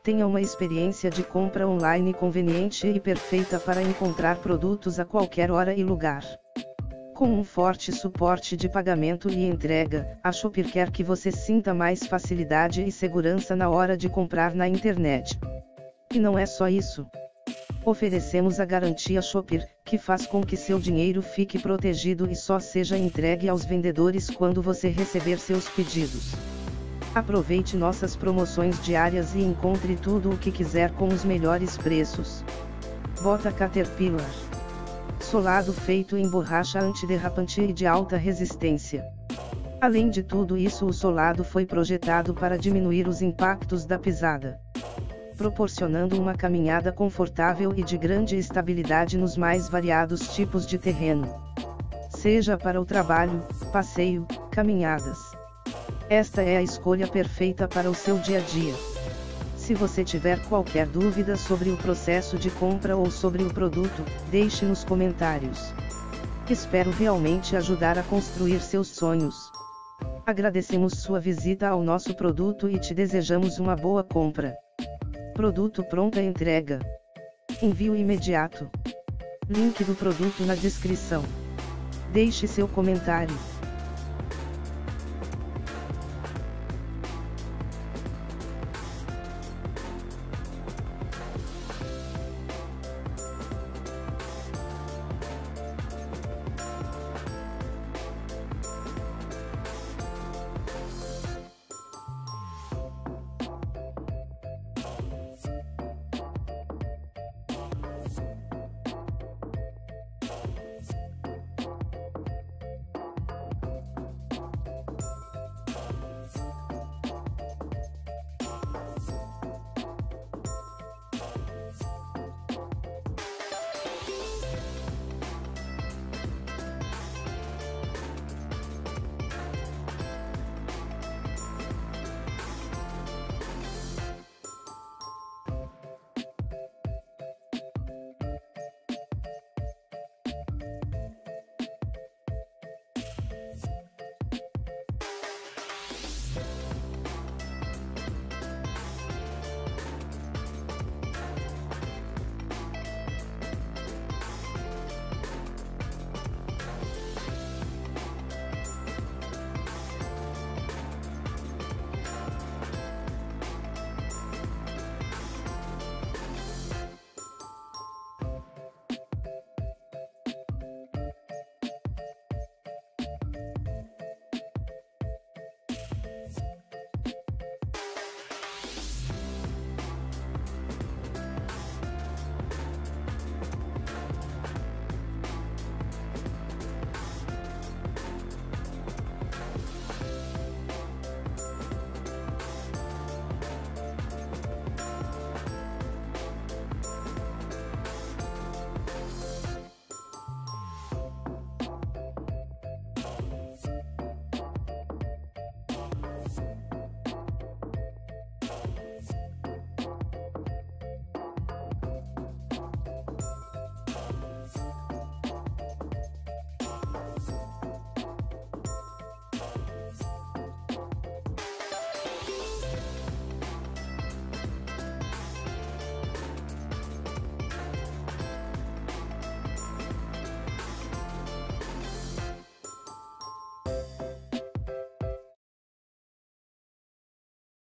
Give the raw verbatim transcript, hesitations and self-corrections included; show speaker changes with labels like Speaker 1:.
Speaker 1: Tenha uma experiência de compra online conveniente e perfeita para encontrar produtos a qualquer hora e lugar. Com um forte suporte de pagamento e entrega, a Shopper quer que você sinta mais facilidade e segurança na hora de comprar na internet. E não é só isso. Oferecemos a garantia Shopper, que faz com que seu dinheiro fique protegido e só seja entregue aos vendedores quando você receber seus pedidos. Aproveite nossas promoções diárias e encontre tudo o que quiser com os melhores preços. Bota Caterpillar. Solado feito em borracha antiderrapante e de alta resistência. Além de tudo isso, o solado foi projetado para diminuir os impactos da pisada, proporcionando uma caminhada confortável e de grande estabilidade nos mais variados tipos de terreno. Seja para o trabalho, passeio, caminhadas. Esta é a escolha perfeita para o seu dia a dia. Se você tiver qualquer dúvida sobre o processo de compra ou sobre o produto, deixe nos comentários. Espero realmente ajudar a construir seus sonhos. Agradecemos sua visita ao nosso produto e te desejamos uma boa compra. Produto pronta entrega. Envio imediato. Link do produto na descrição. Deixe seu comentário.